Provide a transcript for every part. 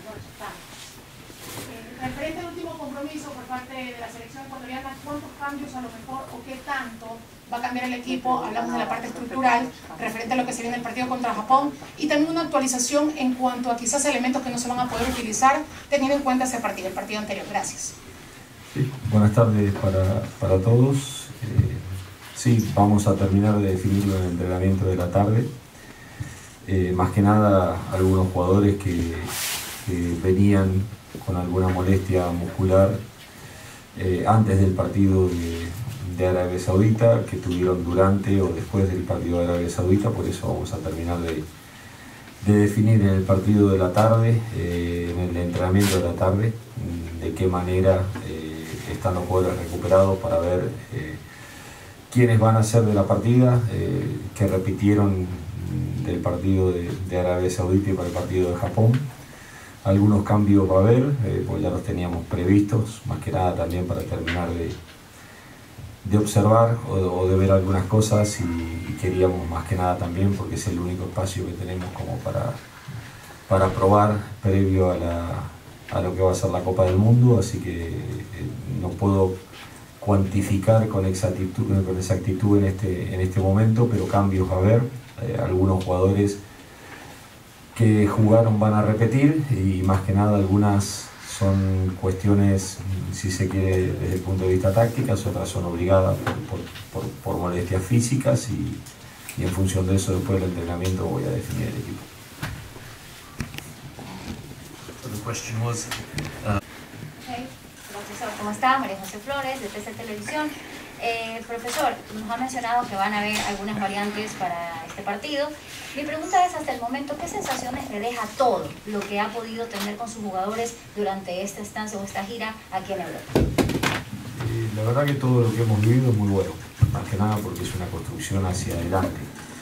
Referente al último compromiso por parte de la selección ecuatoriana, ¿cuántos cambios a lo mejor o qué tanto va a cambiar el equipo? Hablamos de la parte estructural, referente a lo que se viene el partido contra Japón, y también una actualización en cuanto a quizás elementos que no se van a poder utilizar teniendo en cuenta ese partido, el partido anterior. Gracias. Sí, buenas tardes para todos. Sí, vamos a terminar de definirlo en el entrenamiento de la tarde. Más que nada, algunos jugadores que venían con alguna molestia muscular antes del partido de Arabia Saudita, que tuvieron durante o después del partido de Arabia Saudita, por eso vamos a terminar de definir en el partido de la tarde, en el entrenamiento de la tarde, de qué manera están los jugadores recuperados para ver quiénes van a ser de la partida, que repitieron del partido de Arabia Saudita y para el partido de Japón. Algunos cambios va a haber, pues ya los teníamos previstos, más que nada también para terminar de observar o de ver algunas cosas, y queríamos más que nada también, porque es el único espacio que tenemos como para probar previo a lo que va a ser la Copa del Mundo, así que no puedo cuantificar con exactitud en este momento, pero cambios va a haber. Algunos jugadores que jugaron van a repetir, y más que nada algunas son cuestiones, si se quiere, desde el punto de vista tácticas, otras son obligadas por molestias físicas, y en función de eso después del entrenamiento voy a definir el equipo. Profesor, ¿cómo está? María José Flores, de TC Televisión. Profesor, nos ha mencionado que van a haber algunas variantes para este partido. Mi pregunta es, hasta el momento, ¿qué sensaciones le deja todo lo que ha podido tener con sus jugadores durante esta estancia o esta gira aquí en Europa? La verdad que todo lo que hemos vivido es muy bueno, más que nada porque es una construcción hacia adelante.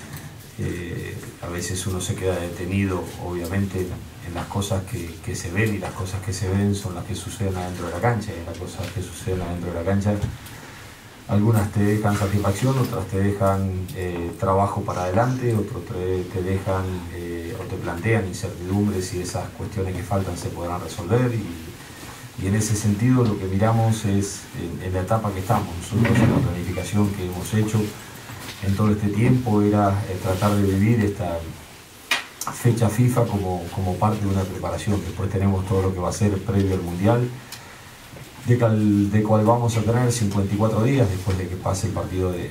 A veces uno se queda detenido, obviamente, en las cosas que se ven, y las cosas que se ven son las que suceden adentro de la cancha, y las cosas que suceden adentro de la cancha, algunas te dejan satisfacción, otras te dejan trabajo para adelante, otros te dejan o te plantean incertidumbres si esas cuestiones que faltan se podrán resolver, y en ese sentido lo que miramos es en la etapa que estamos. Nosotros, en la planificación que hemos hecho en todo este tiempo era tratar de vivir esta fecha FIFA como parte de una preparación. Después tenemos todo lo que va a ser previo al Mundial, de cual vamos a tener 54 días después de que pase el partido de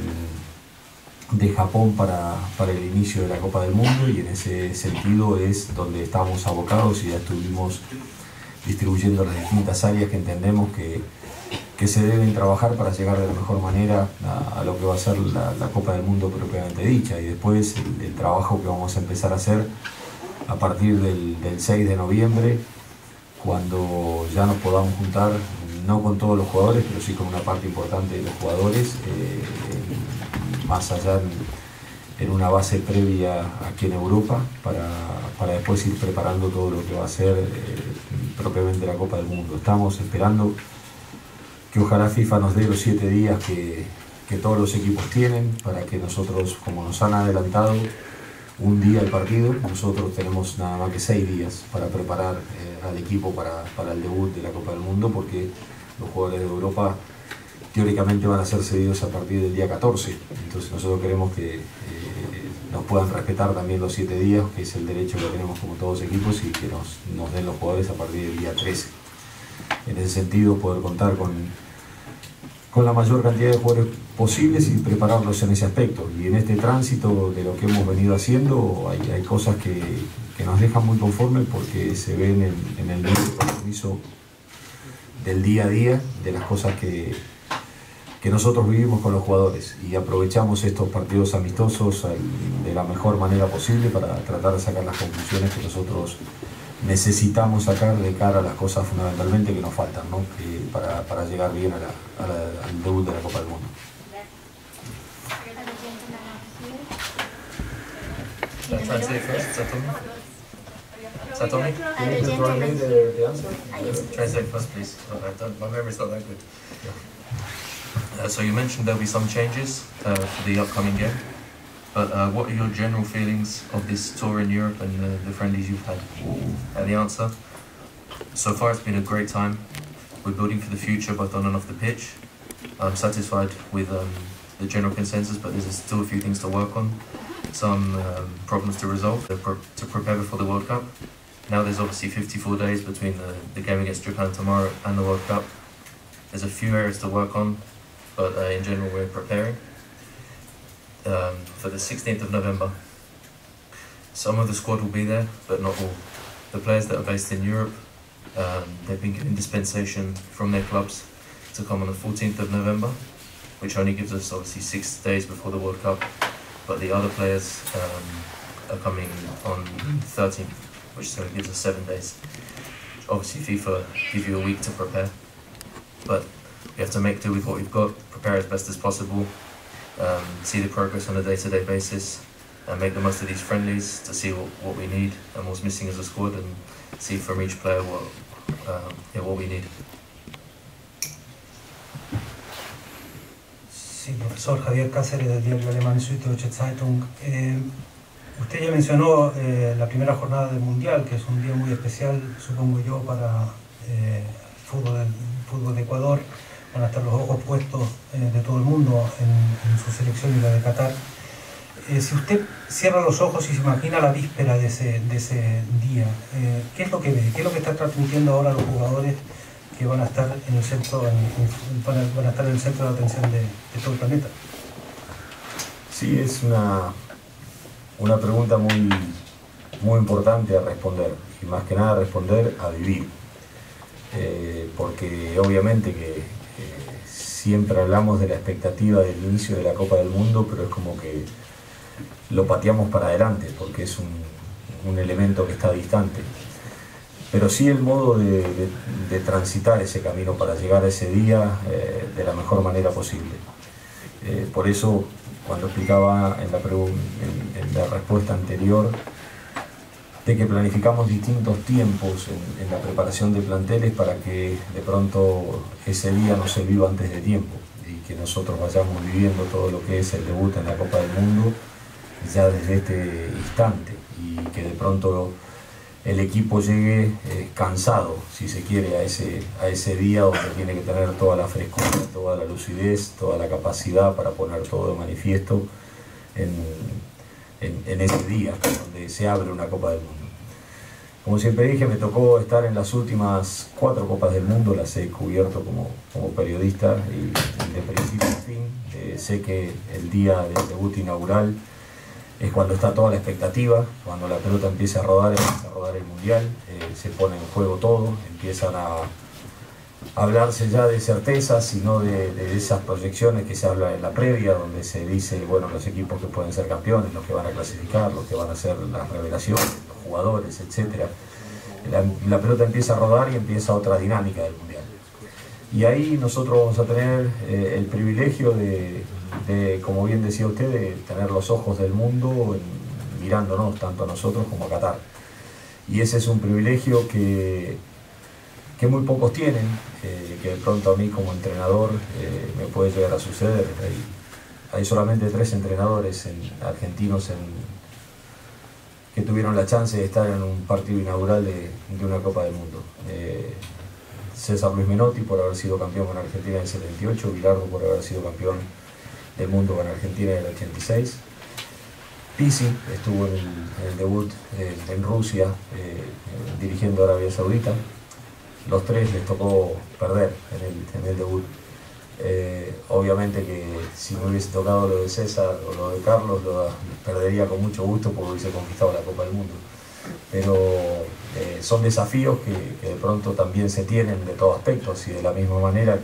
Japón para el inicio de la Copa del Mundo, y en ese sentido es donde estamos abocados, y ya estuvimos distribuyendo las distintas áreas que entendemos que se deben trabajar para llegar de la mejor manera a lo que va a ser la Copa del Mundo propiamente dicha, y después el trabajo que vamos a empezar a hacer a partir del 6 de noviembre, cuando ya nos podamos juntar, no con todos los jugadores, pero sí con una parte importante de los jugadores, más allá en una base previa aquí en Europa, para después ir preparando todo lo que va a ser propiamente la Copa del Mundo. Estamos esperando que ojalá FIFA nos dé los 7 días que todos los equipos tienen, para que nosotros, como nos han adelantado un día el partido, nosotros tenemos nada más que 6 días para preparar al equipo para el debut de la Copa del Mundo, porque los jugadores de Europa teóricamente van a ser cedidos a partir del día 14, entonces nosotros queremos que nos puedan respetar también los 7 días, que es el derecho que tenemos como todos los equipos, y que nos den los jugadores a partir del día 13. En ese sentido, poder contar con la mayor cantidad de jugadores posibles y prepararlos en ese aspecto. Y en este tránsito de lo que hemos venido haciendo, hay cosas que nos dejan muy conformes, porque se ven en el compromiso del día a día, de las cosas que nosotros vivimos con los jugadores, y aprovechamos estos partidos amistosos de la mejor manera posible para tratar de sacar las conclusiones que nosotros necesitamos sacar de cara a las cosas fundamentalmente que nos faltan, ¿no? Para llegar bien al debut de la Copa del Mundo. Satomi? Can you translate the answer? Translate first, please. My memory's not that good. So you mentioned there'll be some changes for the upcoming game. But what are your general feelings of this tour in Europe and the friendlies you've had? And the answer? So far it's been a great time. We're building for the future both on and off the pitch. I'm satisfied with the general consensus, but there's still a few things to work on. Some problems to resolve to prepare before the World Cup. Now there's obviously 54 days between the game against Japan tomorrow and the World Cup. There's a few areas to work on, but in general we're preparing. For the 16th of November. Some of the squad will be there, but not all. The players that are based in Europe, they've been given dispensation from their clubs to come on the 14th of November, which only gives us obviously 6 days before the World Cup. But the other players are coming on 13th, which gives us 7 days. Obviously FIFA give you a week to prepare, but we have to make do with what we've got, prepare as best as possible, see the progress on a day-to-day basis, and make the most of these friendlies to see what we need and what's missing as a squad, and see from each player what we need. Sí, profesor Javier Cáceres del diario alemán Süddeutsche Zeitung. Usted ya mencionó la primera jornada del Mundial, que es un día muy especial, supongo yo, para el fútbol de Ecuador. Van a estar los ojos puestos de todo el mundo en su selección y la de Qatar. Si usted cierra los ojos y se imagina la víspera de ese día, ¿qué es lo que ve? ¿Qué es lo que está transmitiendo ahora los jugadores que van a estar en el centro, van a estar en el centro de atención de todo el planeta? Sí, es una pregunta muy importante a responder, y más que nada responder a vivir, porque obviamente que siempre hablamos de la expectativa del inicio de la Copa del Mundo, pero es como que lo pateamos para adelante, porque es un elemento que está distante. Pero sí el modo de transitar ese camino para llegar a ese día de la mejor manera posible. Por eso, cuando explicaba en la respuesta anterior, de que planificamos distintos tiempos en la preparación de planteles para que de pronto ese día no se viva antes de tiempo y que nosotros vayamos viviendo todo lo que es el debut en la Copa del Mundo ya desde este instante, y que de pronto el equipo llegue cansado, si se quiere, a ese día donde tiene que tener toda la frescura, toda la lucidez, toda la capacidad para poner todo de manifiesto en ese día donde se abre una Copa del Mundo. Como siempre dije, me tocó estar en las últimas 4 Copas del Mundo, las he cubierto como periodista, y de principio a fin sé que el día del debut inaugural es cuando está toda la expectativa, cuando la pelota empieza a rodar el Mundial, se pone en juego todo, empiezan a hablarse ya de certezas y no de esas proyecciones que se habla en la previa, donde se dice, bueno, los equipos que pueden ser campeones, los que van a clasificar, los que van a ser las revelaciones, los jugadores, etc. La pelota empieza a rodar y empieza otra dinámica del Mundial. Y ahí nosotros vamos a tener el privilegio de, como bien decía usted, de tener los ojos del mundo mirándonos, tanto a nosotros como a Qatar. Y ese es un privilegio que muy pocos tienen, que de pronto a mí como entrenador me puede llegar a suceder. Hay solamente 3 entrenadores argentinos que tuvieron la chance de estar en un partido inaugural de una Copa del Mundo. César Luis Menotti por haber sido campeón con Argentina en el 78, Bilardo por haber sido campeón del mundo con Argentina en el 86. Pizzi estuvo en el debut en Rusia dirigiendo a Arabia Saudita. Los 3 les tocó perder en el debut. Obviamente que si me hubiese tocado lo de César o lo de Carlos, lo perdería con mucho gusto porque hubiese conquistado la Copa del Mundo. Pero son desafíos que de pronto también se tienen de todos aspectos, y de la misma manera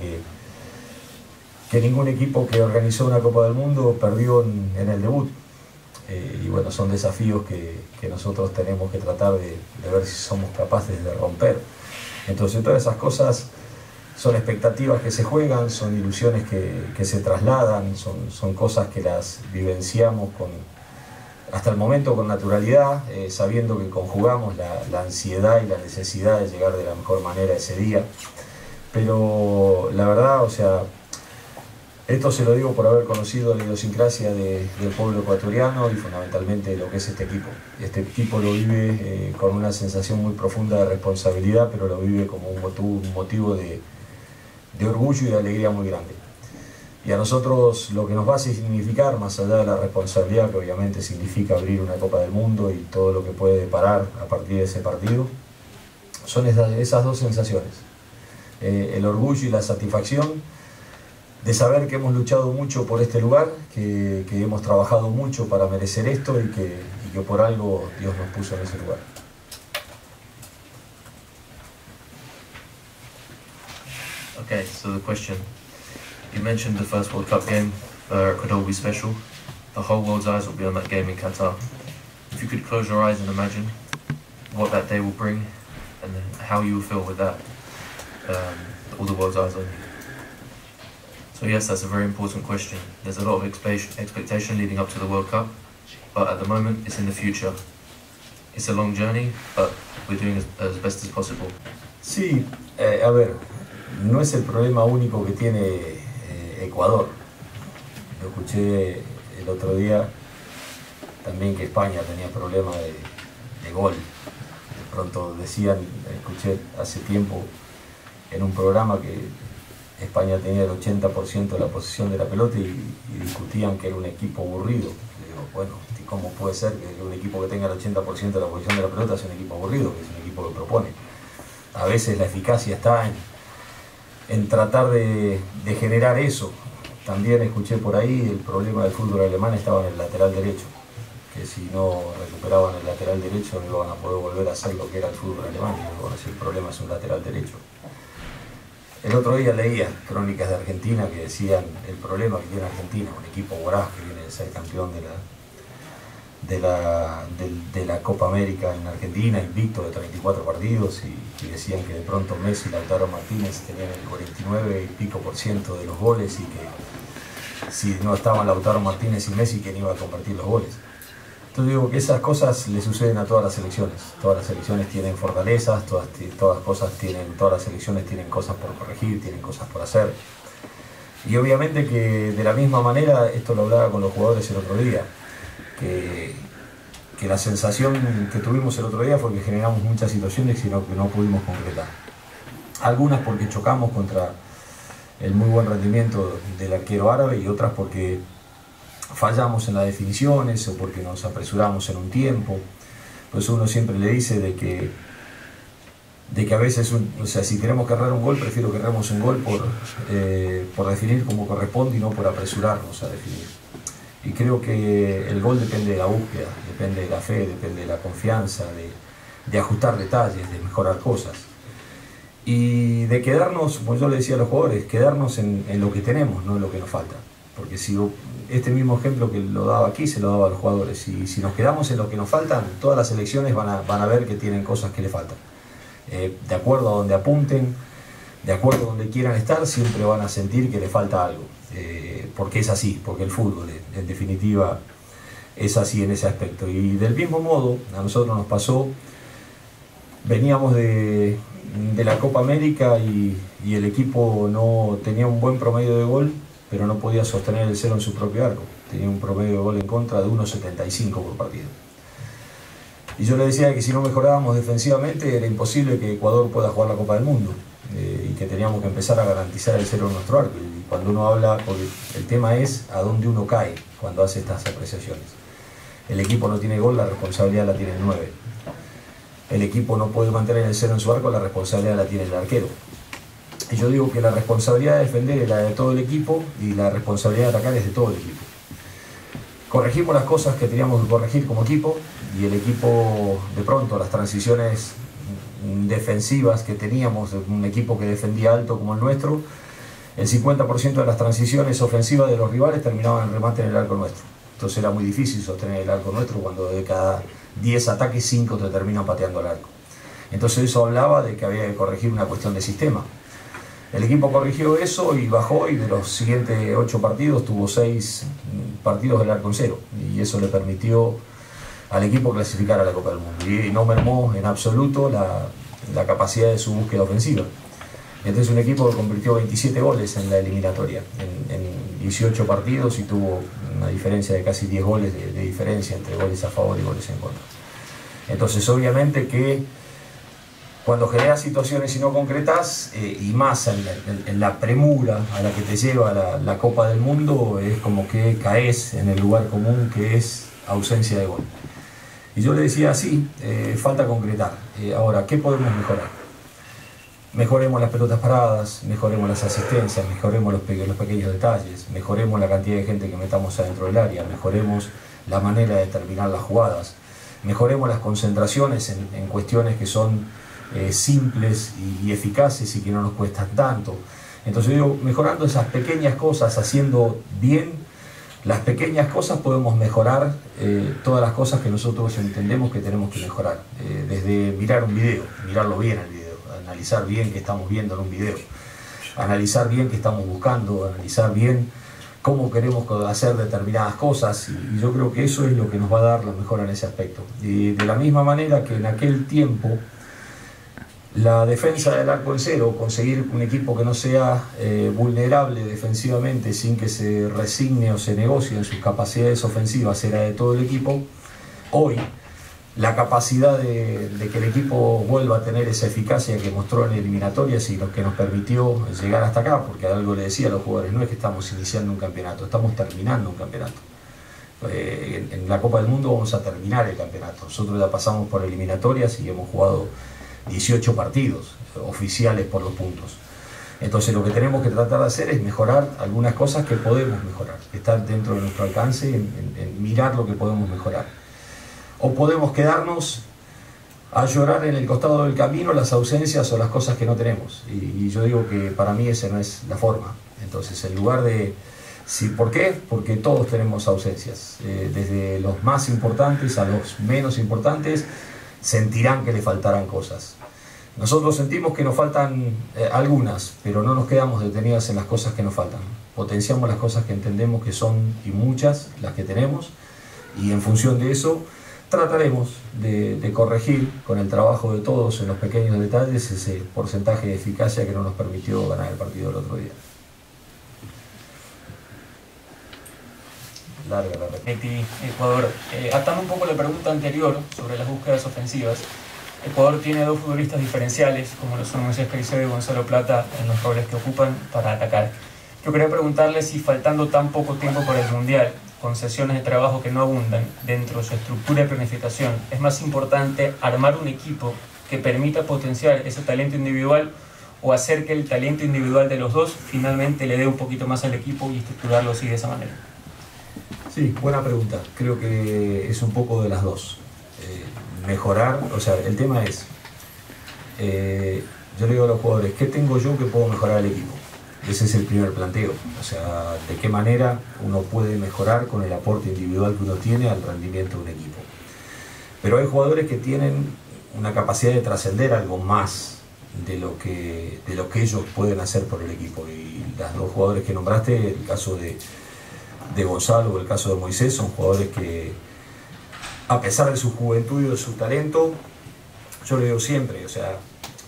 que ningún equipo que organizó una Copa del Mundo perdió en el debut. Y bueno, son desafíos que nosotros tenemos que tratar de ver si somos capaces de romper. Entonces todas esas cosas son expectativas que se juegan, son ilusiones que se trasladan, son cosas que las vivenciamos hasta el momento con naturalidad, sabiendo que conjugamos la ansiedad y la necesidad de llegar de la mejor manera ese día. Pero la verdad, o sea, Esto se lo digo por haber conocido la idiosincrasia del pueblo ecuatoriano y fundamentalmente lo que es este equipo. Este equipo lo vive con una sensación muy profunda de responsabilidad, pero lo vive como un motivo de orgullo y de alegría muy grande. Y a nosotros lo que nos va a significar, más allá de la responsabilidad que obviamente significa abrir una Copa del Mundo y todo lo que puede deparar a partir de ese partido, son esas dos sensaciones. El orgullo y la satisfacción de saber que hemos luchado mucho por este lugar, que hemos trabajado mucho para merecer esto y que por algo Dios nos puso en ese lugar. Okay, so the question. You mentioned the first World Cup game, Ecuador will be special. The whole world's eyes will be on that game in Qatar. If you could close your eyes and imagine what that day will bring and how you will feel with that, all the world's eyes on you. So yes, that's a very important question. There's a lot of expectation leading up to the World Cup, but at the moment it's in the future. It's a long journey, but we're doing as best as possible. Sí, a ver, no es el problema único que tiene Ecuador. Lo escuché el otro día también que España tenía problema de gol. De pronto decían, escuché hace tiempo en un programa que España tenía el 80% de la posesión de la pelota y discutían que era un equipo aburrido. Le digo, bueno, ¿cómo puede ser que un equipo que tenga el 80% de la posesión de la pelota sea un equipo aburrido? Que es un equipo que propone. A veces la eficacia está en tratar de generar eso. También escuché por ahí el problema del fútbol alemán estaba en el lateral derecho, que si no recuperaban el lateral derecho no iban a poder volver a hacer lo que era el fútbol alemán. Y bueno, si el problema es un lateral derecho. El otro día leía crónicas de Argentina que decían el problema que tiene Argentina, un equipo voraz que viene de ser campeón de la Copa América en Argentina, invicto de 34 partidos, y decían que de pronto Messi y Lautaro Martínez tenían el 49 y pico % de los goles y que si no estaban Lautaro Martínez y Messi, ¿quién iba a convertir los goles? Entonces digo que esas cosas le suceden a todas las selecciones. Todas las selecciones tienen fortalezas, todas las selecciones tienen cosas por corregir, tienen cosas por hacer. Y obviamente que de la misma manera, esto lo hablaba con los jugadores el otro día, que la sensación que tuvimos el otro día fue que generamos muchas situaciones y que no pudimos concretar. Algunas porque chocamos contra el muy buen rendimiento del arquero árabe y otras porque fallamos en las definiciones o porque nos apresuramos en un tiempo. Por eso uno siempre le dice de que a veces, o sea, si queremos que errar un gol, prefiero que erremos un gol por definir como corresponde y no por apresurarnos a definir. Y creo que el gol depende de la búsqueda, depende de la fe, depende de la confianza, de ajustar detalles, de mejorar cosas. Y de quedarnos, como yo le decía a los jugadores, quedarnos en lo que tenemos, no en lo que nos falta. Porque si este mismo ejemplo que lo daba aquí, se lo daba a los jugadores. Y si nos quedamos en lo que nos faltan, todas las selecciones van a ver que tienen cosas que le faltan. De acuerdo a donde apunten, de acuerdo a donde quieran estar, siempre van a sentir que le falta algo. Porque es así, porque el fútbol, en definitiva, es así en ese aspecto. Y del mismo modo, a nosotros nos pasó, veníamos de la Copa América y el equipo no tenía un buen promedio de gol, pero no podía sostener el cero en su propio arco. Tenía un promedio de gol en contra de 1,75 por partido. Y yo le decía que si no mejorábamos defensivamente era imposible que Ecuador pueda jugar la Copa del Mundo y que teníamos que empezar a garantizar el cero en nuestro arco. Y cuando uno habla, porque el tema es a dónde uno cae cuando hace estas apreciaciones. El equipo no tiene gol, la responsabilidad la tiene el 9. El equipo no puede mantener el cero en su arco, la responsabilidad la tiene el arquero. Y yo digo que la responsabilidad de defender es la de todo el equipo y la responsabilidad de atacar es de todo el equipo. Corregimos las cosas que teníamos que corregir como equipo y el equipo, de pronto, las transiciones defensivas que teníamos, un equipo que defendía alto como el nuestro, el 50% de las transiciones ofensivas de los rivales terminaban en remate en el arco nuestro. Entonces era muy difícil sostener el arco nuestro cuando de cada 10 ataques 5 te terminan pateando al arco. Entonces eso hablaba de que había que corregir una cuestión de sistema. El equipo corrigió eso y bajó, y de los siguientes 8 partidos tuvo 6 partidos del arco en cero, y eso le permitió al equipo clasificar a la Copa del Mundo y no mermó en absoluto la capacidad de su búsqueda ofensiva. Este es un equipo que convirtió 27 goles en la eliminatoria, en 18 partidos, y tuvo una diferencia de casi 10 goles de diferencia entre goles a favor y goles en contra. Entonces, obviamente que cuando generas situaciones y no concretas, y más en la premura a la que te lleva la Copa del Mundo, es como que caes en el lugar común que es ausencia de gol. Y yo le decía así, falta concretar. Ahora, ¿qué podemos mejorar? Mejoremos las pelotas paradas, mejoremos las asistencias, mejoremos los pequeños detalles, mejoremos la cantidad de gente que metamos adentro del área, mejoremos la manera de terminar las jugadas, mejoremos las concentraciones en cuestiones que son simples y eficaces y que no nos cuestan tanto. Entonces digo, mejorando esas pequeñas cosas, haciendo bien las pequeñas cosas, podemos mejorar todas las cosas que nosotros entendemos que tenemos que mejorar. Desde mirar un video, mirarlo bien el video, analizar bien qué estamos viendo en un video, analizar bien qué estamos buscando, analizar bien cómo queremos hacer determinadas cosas, y yo creo que eso es lo que nos va a dar la mejora en ese aspecto. Y de la misma manera que en aquel tiempo la defensa del arco en cero, conseguir un equipo que no sea vulnerable defensivamente sin que se resigne o se negocie en sus capacidades ofensivas, era de todo el equipo. Hoy la capacidad de que el equipo vuelva a tener esa eficacia que mostró en eliminatorias y lo que nos permitió llegar hasta acá, porque algo le decía a los jugadores, no es que estamos iniciando un campeonato, estamos terminando un campeonato. En la Copa del Mundo vamos a terminar el campeonato. Nosotros ya pasamos por eliminatorias y hemos jugado 18 partidos oficiales por los puntos. Entonces lo que tenemos que tratar de hacer es mejorar algunas cosas que podemos mejorar, estar dentro de nuestro alcance, en mirar lo que podemos mejorar. O podemos quedarnos a llorar en el costado del camino las ausencias o las cosas que no tenemos. Y yo digo que para mí esa no es la forma. Entonces, en lugar de... ¿Sí? ¿Por qué? Porque todos tenemos ausencias. Desde los más importantes a los menos importantes, sentirán que le faltarán cosas. Nosotros sentimos que nos faltan algunas, pero no nos quedamos detenidas en las cosas que nos faltan. Potenciamos las cosas que entendemos que son, y muchas, las que tenemos, y en función de eso trataremos de corregir con el trabajo de todos en los pequeños detalles ese porcentaje de eficacia que no nos permitió ganar el partido el otro día. Larga la respuesta. Ecuador. Atando un poco la pregunta anterior sobre las búsquedas ofensivas, Ecuador tiene dos futbolistas diferenciales, como lo son Moisés Caicedo y Gonzalo Plata, en los roles que ocupan para atacar. Yo quería preguntarle si, faltando tan poco tiempo para el Mundial, con sesiones de trabajo que no abundan dentro de su estructura de planificación, es más importante armar un equipo que permita potenciar ese talento individual, o hacer que el talento individual de los dos finalmente le dé un poquito más al equipo y estructurarlo así de esa manera. Sí, buena pregunta. Creo que es un poco de las dos. Mejorar, o sea, el tema es, yo le digo a los jugadores, ¿qué tengo yo que puedo mejorar el equipo? Ese es el primer planteo, o sea, de qué manera uno puede mejorar con el aporte individual que uno tiene al rendimiento de un equipo. Pero hay jugadores que tienen una capacidad de trascender algo más de lo que ellos pueden hacer por el equipo. Y los dos jugadores que nombraste, el caso de Gonzalo o el caso de Moisés, son jugadores que, a pesar de su juventud y de su talento, yo le digo siempre, o sea,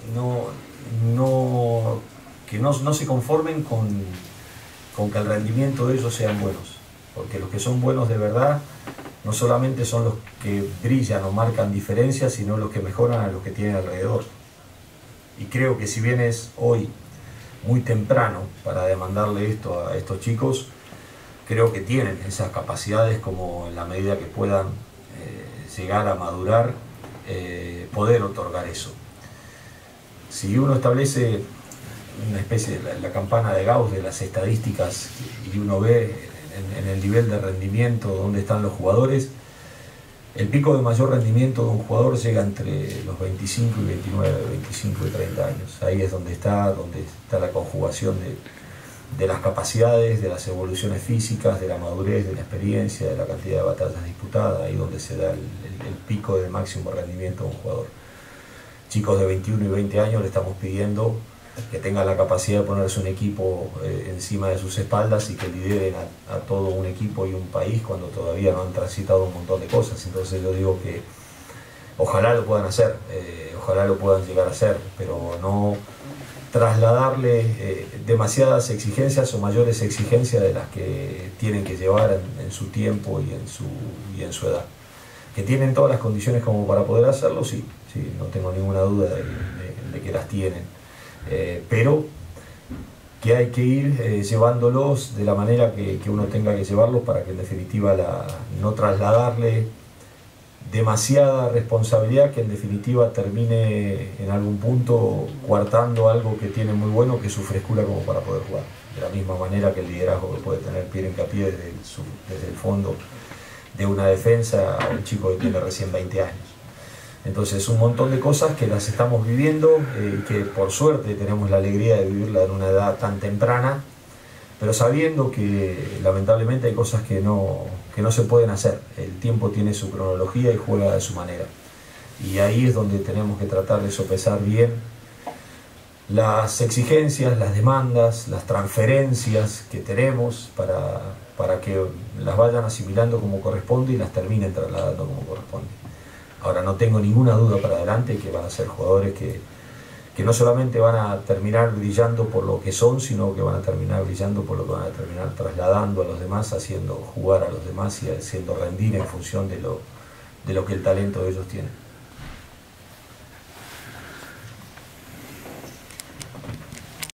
que no se conformen con que el rendimiento de ellos sean buenos, porque los que son buenos de verdad no solamente son los que brillan o marcan diferencias, sino los que mejoran a los que tienen alrededor. Y creo que si bien es hoy muy temprano para demandarle esto a estos chicos, creo que tienen esas capacidades, como en la medida que puedan llegar a madurar, poder otorgar eso. Si uno establece una especie de la campana de Gauss de las estadísticas y uno ve en el nivel de rendimiento donde están los jugadores, el pico de mayor rendimiento de un jugador llega entre los 25 y 29, 25 y 30 años. Ahí es donde está la conjugación de las capacidades, de las evoluciones físicas, de la madurez, de la experiencia, de la cantidad de batallas disputadas, ahí donde se da el pico de máximo rendimiento de un jugador. Chicos de 21 y 20 años le estamos pidiendo que tengan la capacidad de ponerse un equipo encima de sus espaldas y que lideren a todo un equipo y un país cuando todavía no han transitado un montón de cosas. Entonces yo digo que ojalá lo puedan hacer, ojalá lo puedan llegar a hacer, pero trasladarle demasiadas exigencias o mayores exigencias de las que tienen que llevar en su tiempo y en su edad. Que tienen todas las condiciones como para poder hacerlo, sí, no tengo ninguna duda de que las tienen, pero que hay que ir llevándolos de la manera que uno tenga que llevarlos para que en definitiva no trasladarle demasiada responsabilidad que en definitiva termine en algún punto coartando algo que tiene muy bueno, que es su frescura como para poder jugar. De la misma manera que el liderazgo que puede tener Pierre Hincapié desde el fondo de una defensa a un chico que tiene recién 20 años. Entonces un montón de cosas que las estamos viviendo y que por suerte tenemos la alegría de vivirla en una edad tan temprana, pero sabiendo que lamentablemente hay cosas que no se pueden hacer. El tiempo tiene su cronología y juega de su manera. Y ahí es donde tenemos que tratar de sopesar bien las exigencias, las demandas, las transferencias que tenemos para que las vayan asimilando como corresponde y las terminen trasladando como corresponde. Ahora no tengo ninguna duda para adelante que van a ser jugadores que no solamente van a terminar brillando por lo que son, sino que van a terminar brillando por lo que van a terminar trasladando a los demás, haciendo jugar a los demás y haciendo rendir en función de lo que el talento de ellos tiene.